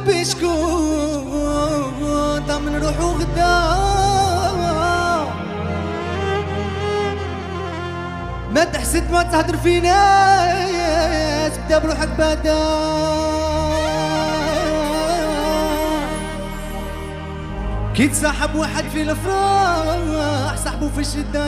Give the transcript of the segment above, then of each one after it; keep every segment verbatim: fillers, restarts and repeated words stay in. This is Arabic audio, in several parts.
ربي شكون ضمن روحو غدا ما تحسد ما تهدر فينا تبدا بروحك بادا كي تصاحب واحد في الافراح صاحبو في الشده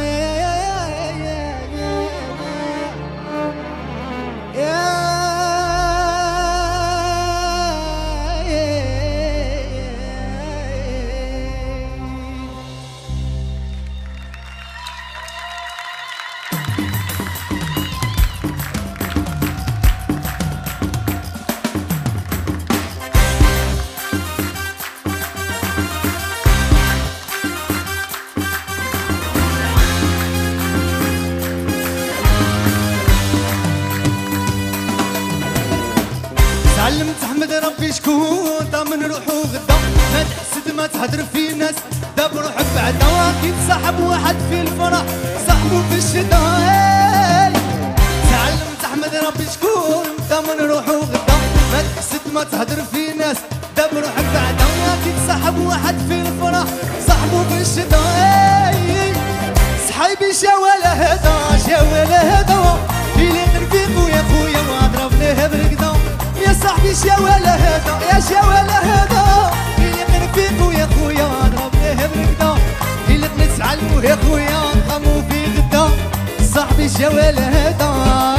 علمت احمد ربي شكون ضامن روحو غدا ما تحسد ما تهدر في ناس داب روحك بعدا كي تصاحب واحد في الفرح صاحبو في الشتا تعلمت احمد ربي شكون ضامن روحو غدا ما تحسد ما تهدر في ناس داب روحك بعدا كي تصاحب واحد في الفرح صاحبو في الشتا صحايبي شاولا هدا شاولا هدا اللي نرفيقو يا خويا وضربناه برقدا يا صاحبي شاولا هدا يا شاولا هدا اللي نرفيقو يا خويا وضربناه برقدا اللي نسعلمو يا خويا نقامو في غدا صاحبي شاولا هدا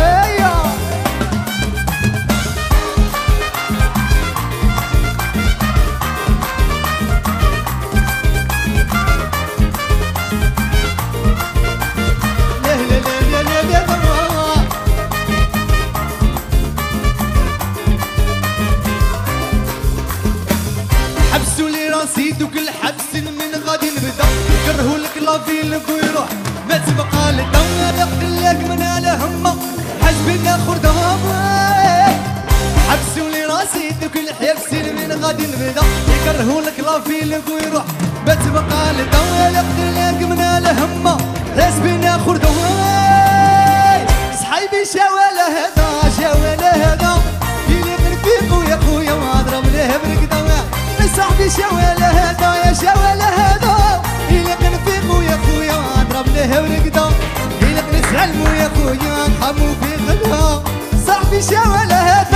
دوك الحبس من غادي نبدا كرهولك لافيل ويروح ما تبقى لدا نقتلك من على همه حسبنا خردام حبسوا لي راسي دوك الحبس من غادي نبدا كرهولك لافيل ويروح ما تبقى لدا نقتلك من على همه حسبنا خردام صحايبي شاولا هدا شاولا هدا اللي نرفيقو يا خويا وضرب له برقدا صاحبي شاولا هدا يا شاولا هدا اللي نفيقو يا خويا نضرب له ورقدا اللي نسعلمو يا خويا نحمو في غدا صاحبي شاولا هدا